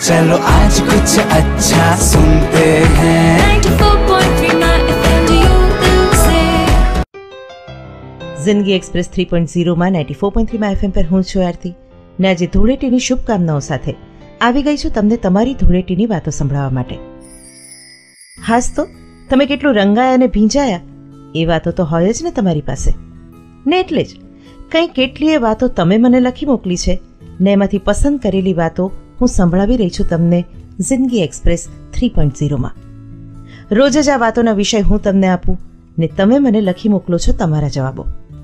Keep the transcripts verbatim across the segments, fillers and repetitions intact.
चलो आज कुछ अच्छा सुनते हैं ninety four point three My F M Jiyo Dil Se। जिंदगी एक्सप्रेस थ्री पॉइंट ज़ीरो માં નાઇન્ટી ફોર પોઈન્ટ થ્રી માં એફએમ પર હું છું આરતી ને આજે ધૂળેટીની શુભકામનાઓ સાથે આવી ગઈ છું તમને તમારી ધૂળેટીની વાતો સંભળાવવા માટે. હાસ તો તમે કેટલું રંગાયા અને ભીંજાયા એ વાતો તો હોય જ ને તમારી પાસે ને એટલે જ કંઈ કેટલીય વાતો તમે મને લખી મોકલી છે ને એમાંથી પસંદ કરેલી વાતો હું સંભળાવી રહી છું તમને જિંદગી એક્સપ્રેસ થ્રી પોઈન્ટ ઝીરોમાં. રોજ જ આ વાતોના વિષય હું તમને આપું ને તમે મને લખી મોકલો છો તમારા જવાબો.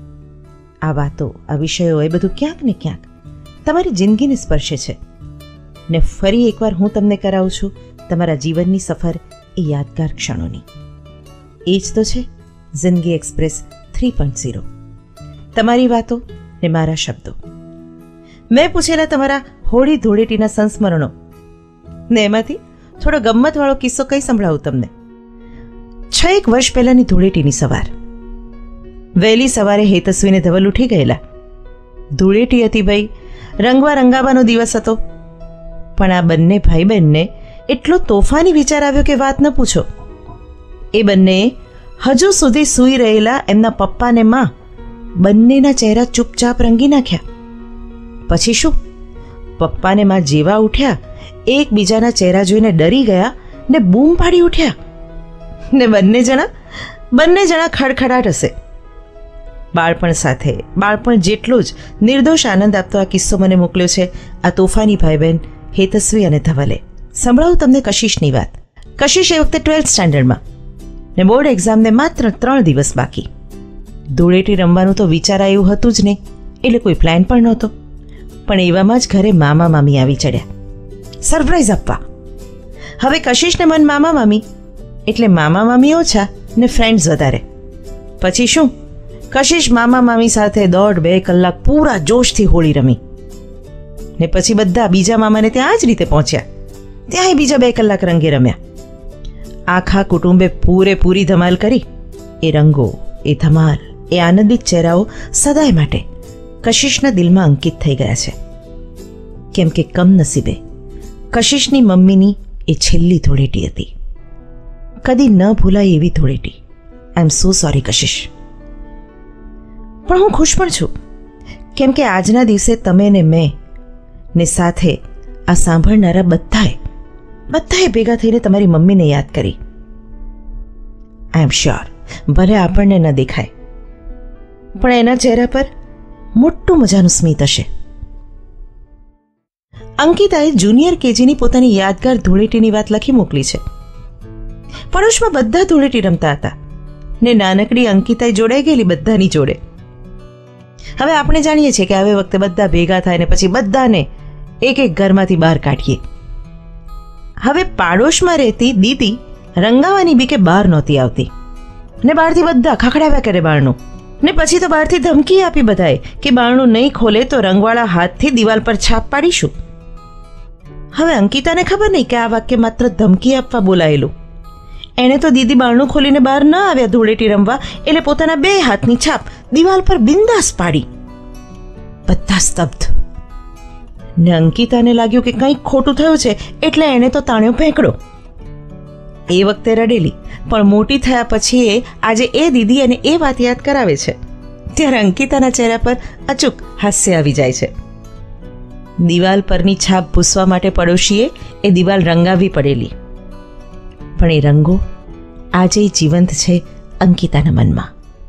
આ વાતો આ વિષયો એ બધું ક્યાંક ને ક્યાંક તમારી જિંદગીને સ્પર્શે છે ને ફરી એકવાર હું તમને કરાવું છું તમારા જીવનની સફર એ યાદગાર ક્ષણોની. એ જ તો છે જિંદગી એક્સપ્રેસ થ્રી પોઈન્ટ ઝીરો. તમારી વાતો ને મારા શબ્દો. મેં પૂછેલા તમારા હોળી ધૂળેટીના સંસ્મરણો ને એમાંથી થોડો ગમ્મતવાળો કિસ્સો કઈ સંભળાવું તમને. છ એક વર્ષ પહેલાની ધૂળેટીની સવાર. વહેલી સવારે હેતસ્વીને ધવલ ઉઠી ગયેલા. ધૂળેટી હતી ભાઈ, રંગવા રંગાવાનો દિવસ હતો. પણ આ બંને ભાઈ બહેનને એટલો તોફાની વિચાર આવ્યો કે વાત ન પૂછો. એ બંને હજુ સુધી સૂઈ રહેલા એમના પપ્પાને માં બંનેના ચહેરા ચૂપચાપ રંગી નાખ્યા. પછી શું, પપ્પાને માં જેવા ઉઠ્યા એકબીજાના ચહેરા જોઈને ડરી ગયા ને બૂમ પાડી ઉઠ્યા ને બંને જણા બંને જણા ખડખડાટ હશે. બાળપણ સાથે બાળપણ જેટલો જ નિર્દોષ આનંદ આપતો આ કિસ્સો મને મોકલ્યો છે આ તોફાની ભાઈ બહેન હેતસ્વી અને ધવલે. સંભળાવું તમને કશિશની વાત. કશિશ એ વખતે ટ્વેલ્થ સ્ટાન્ડર્ડમાં ને બોર્ડ એક્ઝામને માત્ર ત્રણ દિવસ બાકી. ધૂળેટી રમવાનું તો વિચારાય એવું હતું જ નહીં, એટલે કોઈ પ્લાન પણ નહોતો. પણ એવામાં જ ઘરે મામા મામી આવી ચડ્યા સરપ્રાઈઝ આપવા. હવે કશિશને મન મામા મામી એટલે મામા મામી ઓછા ને ફ્રેન્ડ્સ વધારે. પછી શું, કશિશ મામા મામી સાથે દોઢ બે કલાક પૂરા જોશથી હોળી રમી ને પછી બધા બીજા મામાને ત્યાં જ રીતે પહોંચ્યા. ત્યાંય બીજા બે કલાક રંગે રમ્યા. આખા કુટુંબે પૂરેપૂરી ધમાલ કરી. એ રંગો, એ ધમાલ, એ આનંદિત ચહેરાઓ સદાય માટે કશિશના દિલમાં અંકિત થઈ ગયા છે. કેમ કે કમનસીબે કશિશની મમ્મીની એ છેલ્લી ધૂળેટી હતી. કદી ન ભૂલાય એવી ધૂળેટી. I am so sorry Kashish. પણ હું ખુશ પણ છું કેમ કે આજના દિવસે તમે ને મેં ને સાથે આ સાંભળનારા બધાએ બધાએ ભેગા થઈને તમારી મમ્મીને યાદ કરી. આઈ એમ શ્યોર ભલે આપણને ન દેખાય પણ એના ચહેરા પર મોટું મજાનું સ્મિત હશે. અંકિતાએ જુનિયર કેજીની પોતાની યાદગાર ધૂળેટીની વાત લખી મોકલી છે. પડોશમાં બધા ધૂળેટી રમતા હતા ને નાનકડી અંકિતાએ જોડાઈ ગયેલી બધાની જોડે. હવે આપણે જાણીએ છીએ કે હવે વખતે બધા ભેગા થાય ને પછી બધાને એક એક ઘરમાંથી બહાર કાઢીએ. હવે પાડોશમાં રહેતી દીદી રંગાવાની બીકે બહાર નહોતી આવતી ને બહારથી બધા ખખડાવ્યા કરે બારણું ને પછી તો બહારથી ધમકી આપી બધાએ કે બારણું નહીં ખોલે તો રંગવાળા હાથથી દિવાલ પર છાપ પાડીશું. હવે અંકિતાને ખબર નહીં કે આ વાક્ય માત્ર ધમકી આપવા બોલાયેલું. એણે તો દીદી બારણું ખોલીને બહાર ન આવ્યા ધૂળેટી રમવા એટલે પોતાના બે હાથની છાપ દિવાલ પર બિંદાસ પાડી. બધા સ્તબ્ધ ને અંકિતાને લાગ્યું કે કંઈક ખોટું થયું છે એટલે એણે તો તાણ્યો ફેંકડો. એ વખતે રડેલી પણ મોટી થયા પછી એ આજે એ દીદી અને એ વાત યાદ કરાવે છે ત્યારે અંકિતાના ચહેરા પર અચૂક હાસ્ય આવી જાય છે. દિવાલ પરની છાપ ભૂસવા માટે પડોશીએ એ દિવાલ રંગાવી પડેલી પણ એ રંગો આજે જીવંત છે અંકિતાના મનમાં.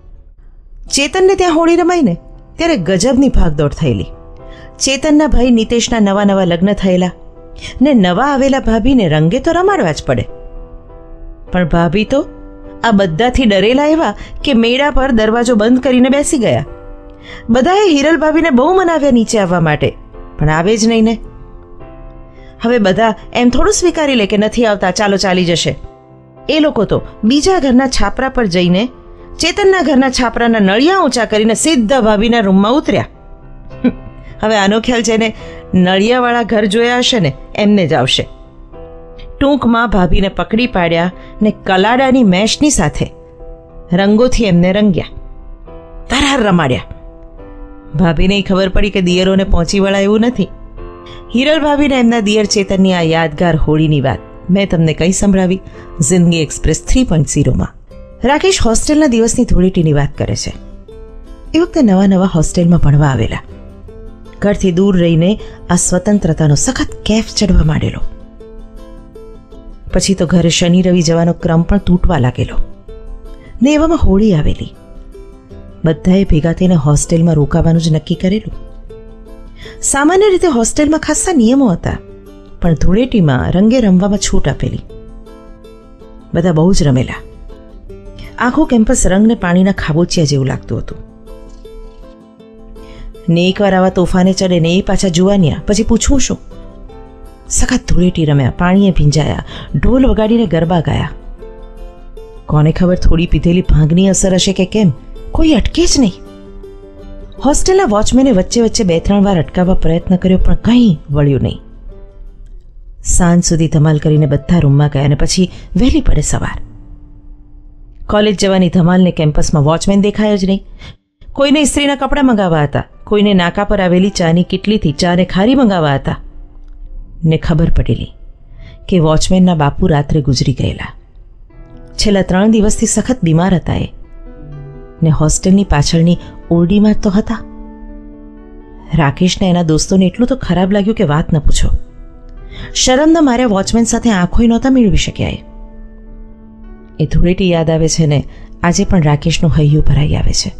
ચેતનને ત્યાં હોળી રમાઈને ત્યારે ગજબની ભાગદોડ થયેલી. ચેતનના ભાઈ નિતેશના નવા નવા લગ્ન થયેલા ને નવા આવેલા ભાભીને રંગે તો રમાડવા જ પડે. પણ ભાભી તો આ બધાથી ડરેલા એવા કે મેળા પર દરવાજો બંધ કરીને બેસી ગયા. બધાએ હિરલ ભાભીને બહુ મનાવ્યા નીચે આવવા માટે પણ આવે જ નહીં ને. હવે બધા એમ થોડું સ્વીકારી લે કે નથી આવતા, ચાલો ચાલી જશે. એ લોકો તો બીજા ઘરના છાપરા પર જઈને ચેતનના ઘરના છાપરાના નળિયા ઊંચા કરીને સીધા ભાભીના રૂમમાં ઉતર્યા. હવે આનો ખ્યાલ જેને નળિયાવાળા ઘર જોયા હશે ને એમને જ આવશે. ટૂંકમાં ભાભીને પકડી પાડ્યા ને કલાડાની મેશની સાથે રંગોથી એમને રંગ્યા, તરાર રમાડ્યા. ભાભીને ખબર પડી કે દિયરોને પહોંચી વળાય એવું નથી હિરલ ભાભીને એમના દિયર ચેતનની આ યાદગાર હોળીની વાત મેં તમને કઈ સંભળાવી જિંદગી એક્સપ્રેસ થ્રી પોઈન્ટ ઝીરોમાં. રાકેશ હોસ્ટેલના દિવસની ધૂળેટીની વાત કરે છે. એ વખતે નવા નવા હોસ્ટેલમાં ભણવા આવેલા. ઘરથી દૂર રહીને આ સ્વતંત્રતાનો સખત કેફ ચડવા માંડેલો. પછી તો ઘરે શનિ રવિ જવાનો ક્રમ પણ તૂટવા લાગેલો ને એવામાં હોળી આવેલી. બધાએ ભેગા થઈને હોસ્ટેલમાં રોકાવાનું જ નક્કી કરેલું. સામાન્ય રીતે હોસ્ટેલમાં ખાસ્સા નિયમો હતા, પણ ધૂળેટીમાં રંગે રમવામાં છૂટ આપેલી. બધા બહુ જ રમેલા. આખું કેમ્પસ રંગને પાણીના ખાબોચિયા જેવું લાગતું હતું. ને એકવાર આવા તોફાને ચડે ને એ પાછા જુવાનિયા, પછી પૂછવું શું. સખત ધૂળેટી રમ્યા, પાણીએ ભીંજાયા, ઢોલ વગાડીને ગરબા ગાયા. કોને ખબર થોડી પીધેલી ભાંગની અસર હશે કે કેમ, કોઈ અટકે જ નહીં. હોસ્ટેલના વોચમેને વચ્ચે વચ્ચે બે ત્રણ વાર અટકાવવા પ્રયત્ન કર્યો, પણ કંઈ વળ્યું નહીં. સાંજ સુધી ધમાલ કરીને બધા રૂમમાં ગયા અને પછી વહેલી પડે સવાર. કોલેજ જવાની ધમાલને કેમ્પસમાં વોચમેન દેખાયો જ નહીં. કોઈને ઇસ્ત્રીના કપડાં મંગાવવા હતા, કોઈને નાકા પર આવેલી ચાની કિટલીથી ચાને ખારી મંગાવવા હતા. ને ખબર પડેલી કે વોચમેનના બાપુ રાત્રે ગુજરી ગયેલા. છેલ્લા ત્રણ દિવસથી સખત બીમાર હતા એ, ને હોસ્ટેલની પાછળની ઓરડીમાં તો હતા. રાકેશને એના દોસ્તોને એટલું તો ખરાબ લાગ્યું કે વાત ન પૂછો. શરમના માર્યા વોચમેન સાથે આંખોય નહોતા મેળવી શક્યા. એ ધૂળેટી યાદ આવે છે ને આજે પણ રાકેશનું હૈયું ભરાઈ આવે છે.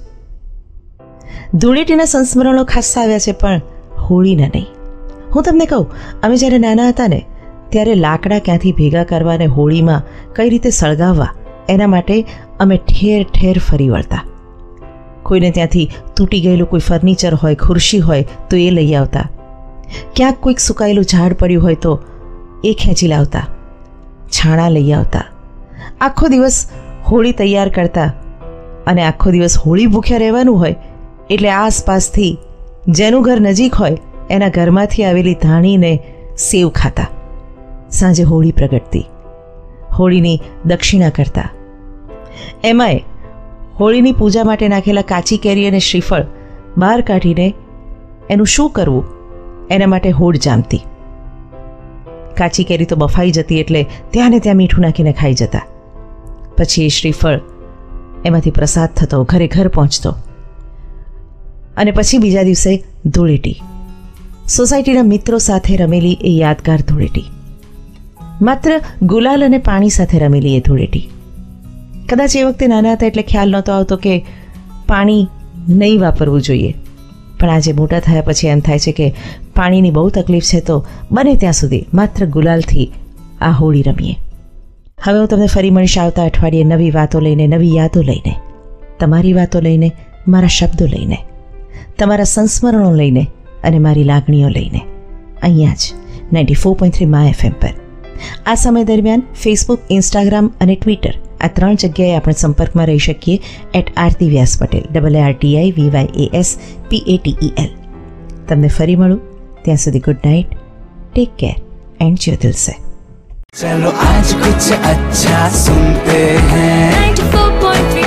ધૂળેટીના સંસ્મરણો ખાસ્સા આવ્યા છે, પણ હોળીના નહીં. હું તમને કહું, અમે જ્યારે નાના હતા ને ત્યારે લાકડા ક્યાંથી ભેગા કરવા અને હોળીમાં કઈ રીતે સળગાવવા એના માટે અમે ઠેર ઠેર ફરી વળતા. કોઈને ત્યાંથી તૂટી ગયેલું કોઈ ફર્નિચર હોય, ખુરશી હોય તો એ લઈ આવતા. ક્યાંક કોઈક સુકાયેલું ઝાડ પડ્યું હોય તો એ ખેંચી લાવતા. છાણા લઈ આવતા. આખો દિવસ હોળી તૈયાર કરતા અને આખો દિવસ હોળી ભૂખ્યા રહેવાનું હોય એટલે આસપાસથી જેનું ઘર નજીક હોય એના ઘરમાંથી આવેલી ધાણીને સેવ ખાતા. સાંજે હોળી પ્રગટતી, હોળીની દક્ષિણા કરતા. એમાંય હોળીની પૂજા માટે નાખેલા કાચી કેરી અને શ્રીફળ બહાર કાઢીને એનું શું કરવું એના માટે હોડ જામતી. કાચી કેરી તો બફાઈ જતી એટલે ત્યાં ને ત્યાં મીઠું નાખીને ખાઈ જતા. પછી એ શ્રીફળ એમાંથી પ્રસાદ થતો, ઘરે ઘર પહોંચતો. અને પછી બીજા દિવસે ધૂળેટી. સોસાયટીના મિત્રો સાથે રમેલી એ યાદગાર ધૂળેટી. માત્ર ગુલાલ અને પાણી સાથે રમેલી એ ધૂળેટી. કદાચ એ વખતે નાના હતા એટલે ખ્યાલ નહોતો આવતો કે પાણી નહીં વાપરવું જોઈએ, પણ આજે મોટા થયા પછી એમ થાય છે કે પાણીની બહુ તકલીફ છે, તો બને ત્યાં સુધી માત્ર ગુલાલથી આ હોળી રમીએ. હવે હું તમને ફરી મળીશ આવતા અઠવાડિયે નવી વાતો લઈને, નવી યાદો લઈને, તમારી વાતો લઈને, મારા શબ્દો લઈને, તમારા સંસ્મરણો લઈને અને મારી લાગણીઓ લઈને, અહીંયા જ ninety four point three my FM પર. આ સમય દરમિયાન ફેસબુક, ઇન્સ્ટાગ્રામ અને ટ્વિટર આ ત્રણ જગ્યાએ આપણે સંપર્કમાં રહી શકીએ. At Aarti Vyas Patel, double R T I V Y A S P A T E L. તમને ફરી મળું, ત્યાં સુધી good night, take care and જીયો દિલ સે. चलो आज कुछ अच्छा सुनते हैं ninety four point three